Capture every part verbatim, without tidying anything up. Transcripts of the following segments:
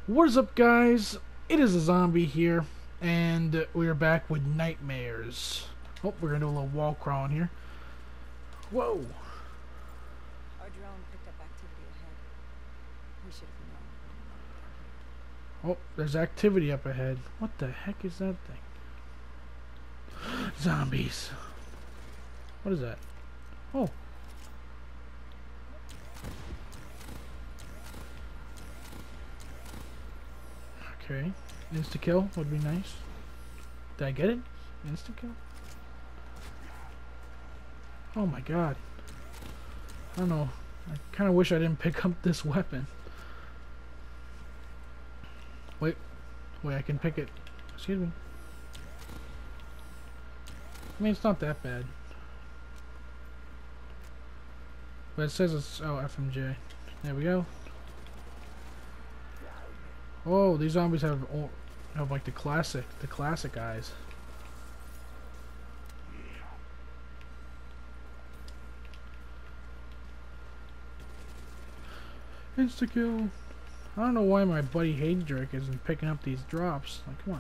What is up, guys? It is a zombie here, and we are back with nightmares. Oh, we're gonna do a little wall crawling here. Whoa! Our drone picked up activity ahead. We should have known when we landed down here. Oh, there's activity up ahead. What the heck is that thing? Zombies. What is that? Oh. Okay. Insta kill would be nice. Did I get it? Insta kill? Oh my god. I don't know. I kind of wish I didn't pick up this weapon. Wait. Wait, I can pick it. Excuse me. I mean, it's not that bad. But it says it's... Oh, F M J. There we go. Oh, these zombies have... Oh, have like the classic... The classic eyes. Insta-kill. I don't know why my buddy Haydrick isn't picking up these drops. Like, come on.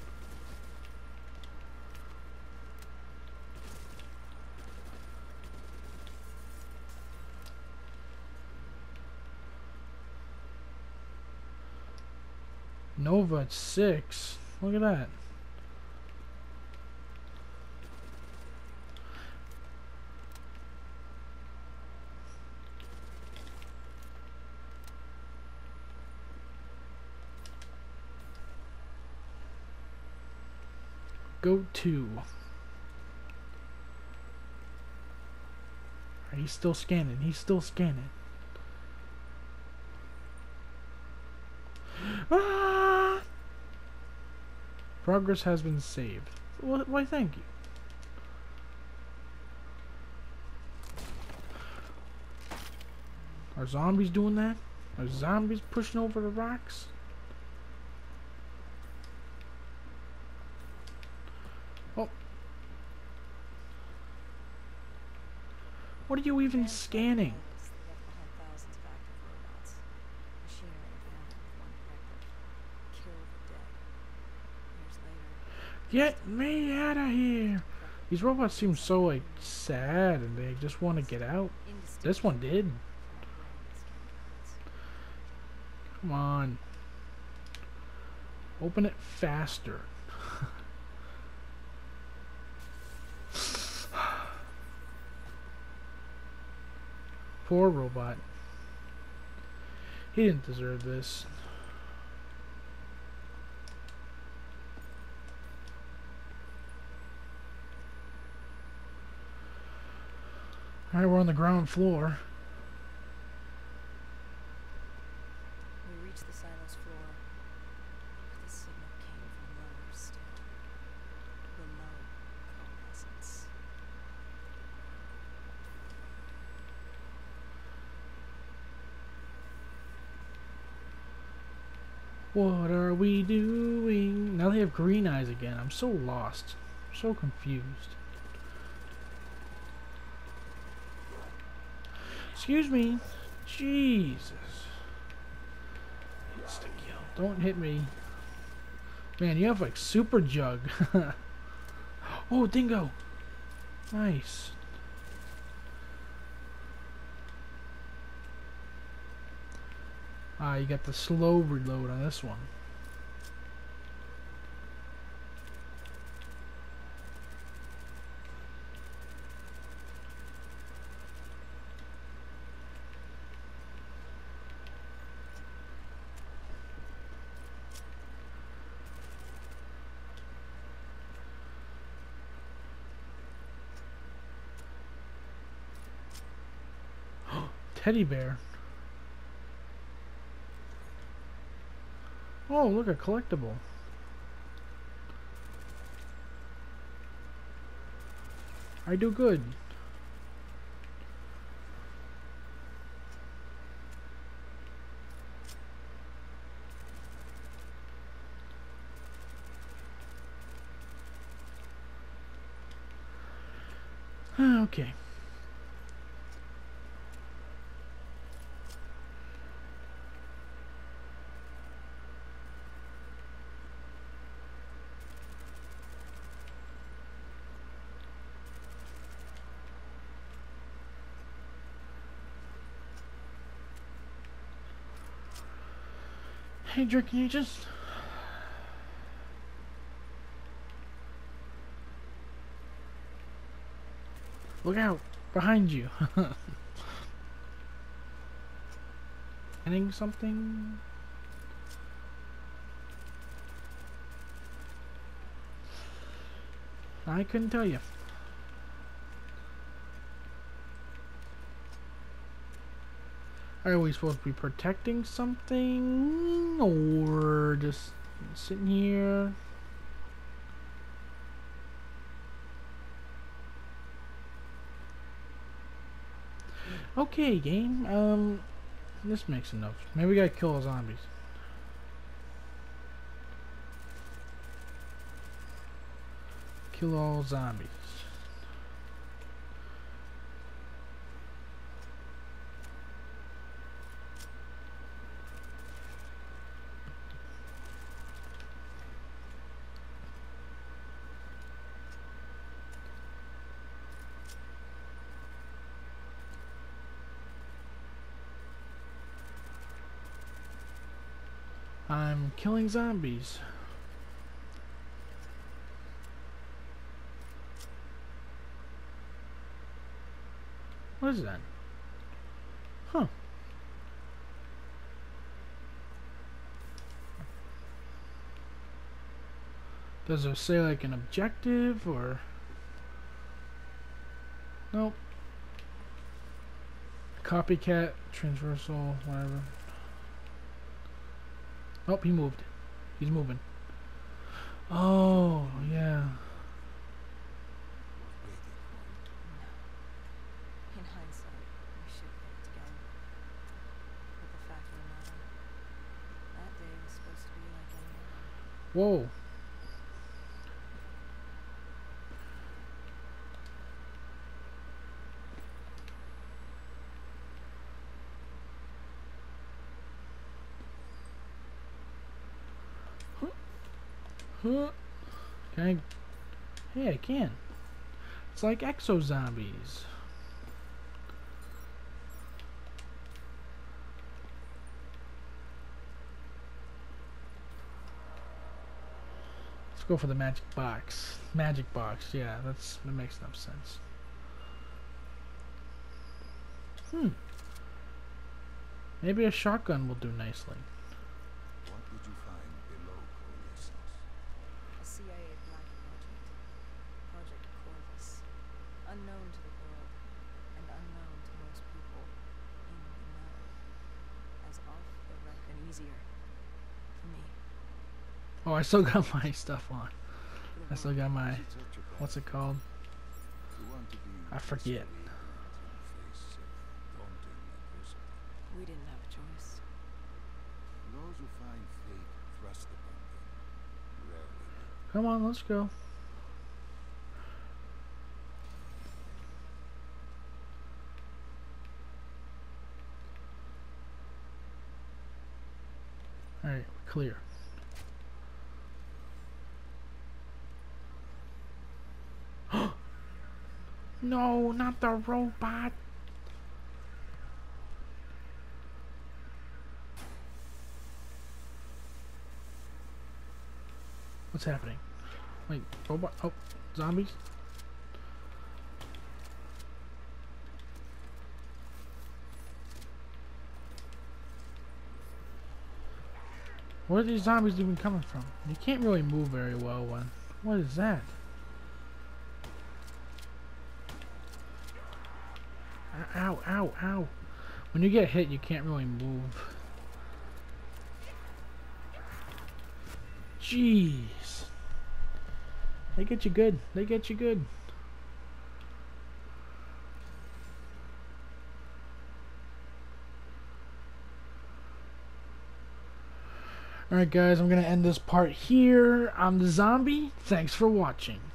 Nova at six. Look at that. Go to. Alright, he's still scanning. He's still scanning. Ah! Progress has been saved. Well, why, thank you. Are zombies doing that? Are zombies pushing over the rocks? Oh. What are you even scanning? Get me out of here! These robots seem so like sad and they just want to get out. This one did. Come on. Open it faster. Poor robot. He didn't deserve this. Alright, we're on the ground floor. We reached the silo's floor, but the signal came from lower still. Below coalescence. What are we doing? Now they have green eyes again. I'm so lost. I'm so confused. Excuse me. Jesus. Insta-kill. Don't hit me. Man, you have like super jug. Oh, dingo. Nice. Ah, you got the slow reload on this one. Teddy bear. Oh, look, a collectible. I do good. Okay. Hey, Drake, can you just look out behind you? Getting something? I couldn't tell you. Are we supposed to be protecting something, or just sitting here? Okay, game. Um, this makes enough. Maybe we gotta kill all zombies. Kill all zombies. I'm killing zombies. What is that? Huh. Does it say like an objective or? Nope. Copycat, transversal, whatever. Oh, he moved. He's moving. Oh, yeah. In hindsight, we should have worked together. But the fact of the matter, that day was supposed to be like any other. Whoa. Huh. Can I? Hey, I can. It's like exo zombies. Let's go for the magic box. Magic box, yeah, that's that makes enough sense. Hmm. Maybe a shotgun will do nicely. What did you find below Coriolis? A C I A black project. Project Corvus. Unknown to the world, and unknown to most people in the know. As off the record and easier. For me. Oh, I still got my stuff on. I still got my, what's it called? I forget. We didn't have a choice. Those who find fate thrust upon them rarely do. Come on, let's go. Alright, clear. No, not the robot. What's happening? Wait, robot? Oh, zombies? Where are these zombies even coming from? You can't really move very well when... What is that? Ow, ow, ow. When you get hit, you can't really move. Jeez. They get you good. They get you good. Alright guys, I'm going to end this part here. I'm the zombie. Thanks for watching.